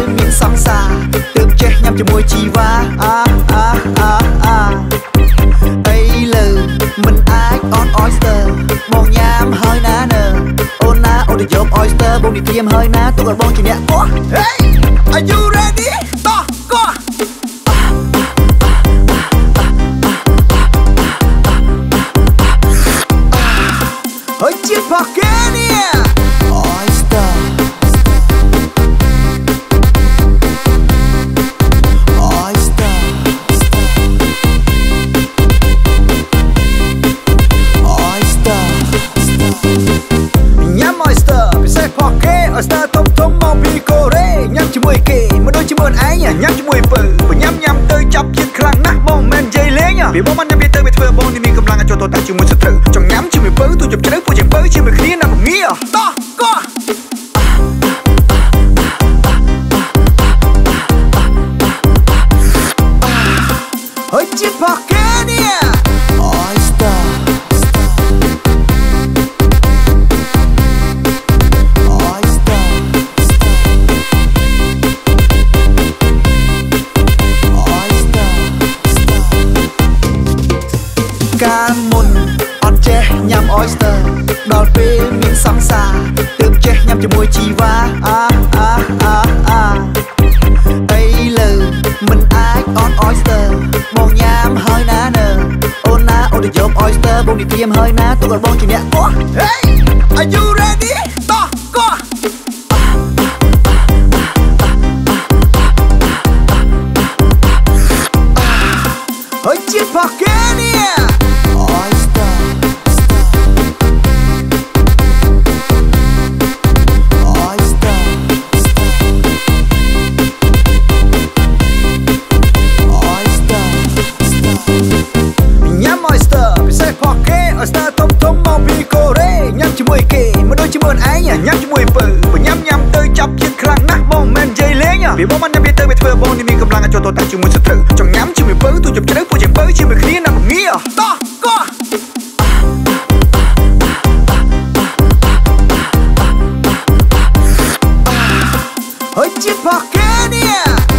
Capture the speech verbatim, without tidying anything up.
មានសង្សារទើបចេះញ៉ាំជាមួយជីវ៉ាអាអាអាអាអីលើមិនអាចអន oyster បងញ៉ាំហើយណានើអូនណាអូនទៅយក oyster បងនិទាមហើយណាទុកឲ្យបងជាអ្នកបោះ Hey are you ready តោះកោះហើយជាផកេនេះ oyster oyster oyster ញ៉ាំ oyster ពិសេសផកេ oyster ធំធំមកពីកូរ៉េញ៉ាំជាមួយគេមិនដូចជាមួយឯងញ៉ាំជាមួយពៅបើញ៉ាំញ៉ាំទៅចាប់ជាតិខ្លាំងណាស់បងមិននិយាយលេងពីបងមិនញ៉ាំវាទៅវាធ្វើបងនេះមានកម្លាំងអាចចូលទៅតាជាមួយសត្រូវចង់ញ៉ាំជាមួយពៅទូជប់ជ្រៅពួកជាពៅជាមួយគ្នាណាបងងាតោះកោះហើយជាផកេនេះ oyster oyster oyster កាលមុនអត់ចេះញ៉ាំ oyster ដល់ពេលមានសង្សារទើបចេះញ៉ាំជាមួយជីវ៉ាអាអាអាអាអីលើមិនអាចអន oyster បងញ៉ាំហើយណានើអូនណាអូនទៅយក oyster បងនិទាមហើយណាទុកឲ្យបងជាអ្នកបោះ Hey are you ready តោះកោះហើយជាផកេនេះ oyster oyster oyster ញ៉ាំ oyster ពិសេសផកេ oyster ធំធំមកពីកូរ៉េញ៉ាំជាមួយគេមិនដូចជាមួយឯងញ៉ាំជាមួយពៅបើញ៉ាំញ៉ាំទៅចាប់ជាតិខ្លាំងណាស់បងមិននិយាយលេងពីបងមិនញ៉ាំវាទៅវាធ្វើបងនេះមានកម្លាំងអាចចូលទៅតាជាមួយសត្រូវចង់ញ៉ាំជាមួយពៅទូជប់ជ្រៅពួកជាពៅជាមួយគ្នាណាបងងាតោះកោះហើយជាផកេនេះ